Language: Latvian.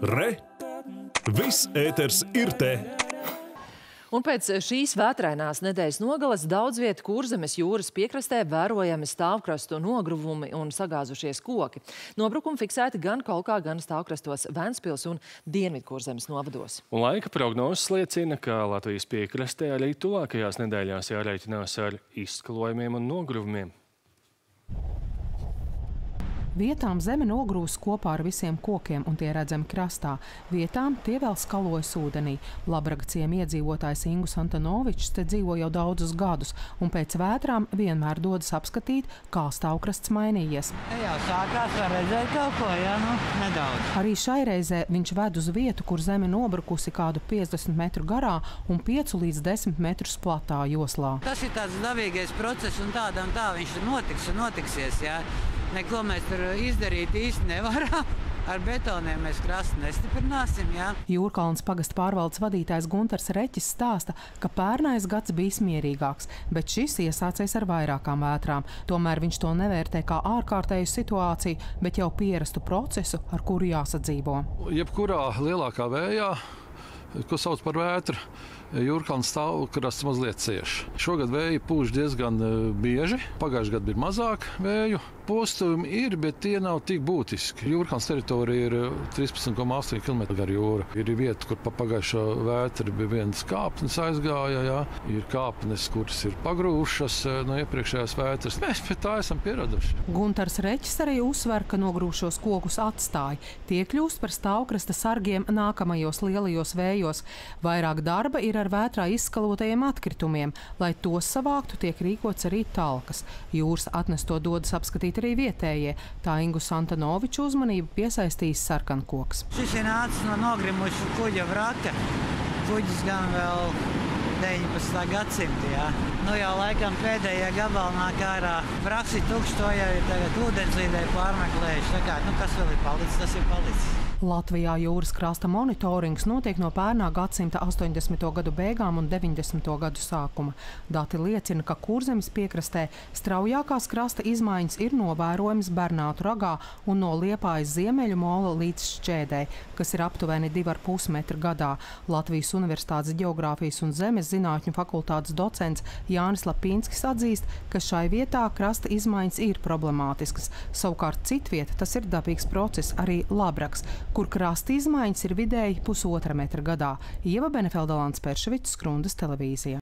Re! Viss ēters ir te! Un pēc šīs vētrainās nedēļas nogales daudz vietu Kurzemes jūras piekrastē vērojami stāvkrastu nogruvumi un sagāzušies koki. Nobrukumi fiksēti gan Kolkā, gan stāvkrastos Ventspils un Dienvidkurzemes novados. Un laika prognozes liecina, ka Latvijas piekrastē arī tuvākajās nedēļās jārēķinās ar izskalojumiem un nogruvumiem. Vietām zeme nogrūs kopā ar visiem kokiem, un tie redzami krastā. Vietām tie vēl skalojas ūdenī. Labraga ciema iedzīvotājs Ingus Antanovičs te dzīvo jau daudzus gadus, un pēc vētrām vienmēr dodas apskatīt, kā stāvkrasts mainījies. Jau sākās redzēt kaut ko, nedaudz. Arī šai reizē viņš ved uz vietu, kur zeme nobrukusi kādu 50 metru garā un 5 līdz 10 metrus platā joslā. Tas ir tāds dabīgais process, un tā viņš notiks un notiksies. Neko mēs tur izdarīt īsti nevaram. Ar betoniem mēs krastu nestiprināsim. Jūrkalnes pagasta pārvaldes vadītājs Guntars Reķis stāsta, ka pērnais gads bijis mierīgāks, bet šis iesācies ar vairākām vētrām. Tomēr viņš to nevērtē kā ārkārtēju situāciju, bet jau pierastu procesu, ar kuru jāsadzīvo. Jebkurā lielākā vējā, ko sauc par vētru, Jūrkalnes stāvkrasts mazliet cieš. Šogad vēji pūš diezgan bieži. Pagājušajā gadā bija mazāk vēju. Postumi ir, bet tie nav tik būtiski. Jūrkalnes teritorija ir 13,8 km gar jūru. Ir vieta, kur pa pagājušo vētru bija viens kāpnes aizgāja. Ir kāpnes, kuras ir pagrūšas no iepriekšējās vētras. Mēs pie tā esam pieraduši. Guntars Reķis arī uzsver, ka nogrūšos kokus atstāja. Tie kļūst par stāvkrasta sargiem nākamajos lielajos vējos. Vairāk darba ir ar vētrā izskalotajiem atkritumiem. Lai tos savāktu, tiek rīkots arī talkas. Jūras atnesto dodas apskatīt arī vietējie. Tā Ingus Antanoviča uzmanību piesaistījis sarkankoks. Šis ir nācis no nogrimuša kuģa vraka. Kuģis gan vēl 19. gadsimta. Jau laikam pēdējā gabalā nāk ārā. Vraks ir tukšs, to jau ir tagad ūdenslīdē pārmeklējuši. Kas vēl ir palicis, tas ir palicis. Latvijā jūras krasta monitorings notiek no pērnā gadsimta 80. gadu beigām un 90. gadu sākuma. Dati liecina, ka Kurzemes piekrastē straujākās krasta izmaiņas ir novērojamas Bernātu ragā un no Liepājas ziemeļu mola līdz Šķēdei, kas ir aptuveni 2,5 metru gadā. Latvijas Universitātes ģeogrāfijas un zemes zinātņu fakultātes docents Jānis Lapinskis atzīst, ka šai vietā krasta izmaiņas ir problemātiskas. Savukārt citvieta tas ir dabīgs process, arī Labrags, kur krasta izmaiņas ir vidēji 1,5 metra gadā. Ieva Benefelda, Lants Perševics, Skrundas televīzija.